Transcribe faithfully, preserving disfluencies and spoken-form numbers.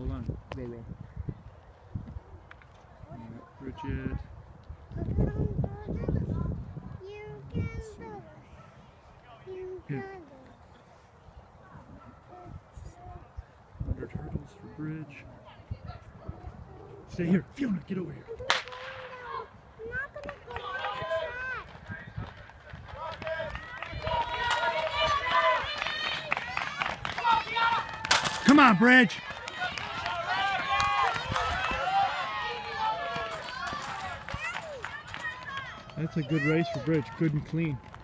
hold on. Wait, wait. Alright, Bridget. You can do it. You can do Here. it. Hundred hurdles for Bridge. Stay here, Fiona. Get over here. I'm not gonna go on the track. Come on, Bridge. That's a good race for Bridge. Good and clean.